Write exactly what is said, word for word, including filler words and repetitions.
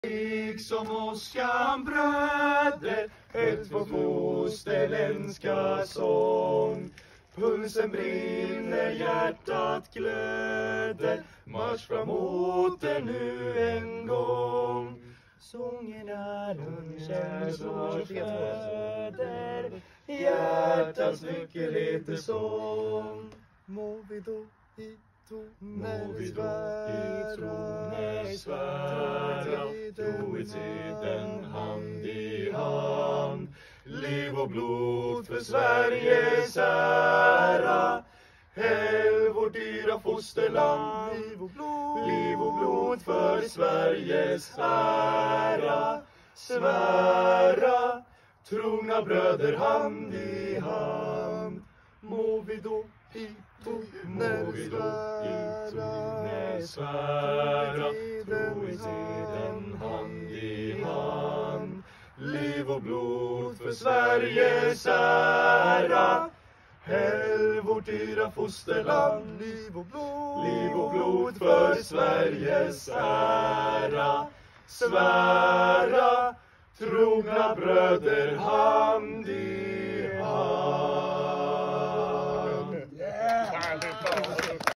Som åskan bröder, ett vår fosterländska sång. Pulsen brinner, hjärtat glöder, marsch framåt nu en gång. Sången är en känslor föder, hjärtats nyckel heter sång. Må vi då i tro Må vi då i tro svära, trohetsheten hand i hand. Liv och blod för Sveriges ära, häll vårt dyra fosterland. liv och blod, Liv och blod för Sveriges ära, svära, trogna bröder hand i hand. Må vi då i tro Må vi då i tro svära, trohetsheten hand i hand. Liv och blod för Sveriges ära, häll vårt dyra fosterland. liv och blod, Liv och blod för Sveriges ära, svära, trogna bröder hand.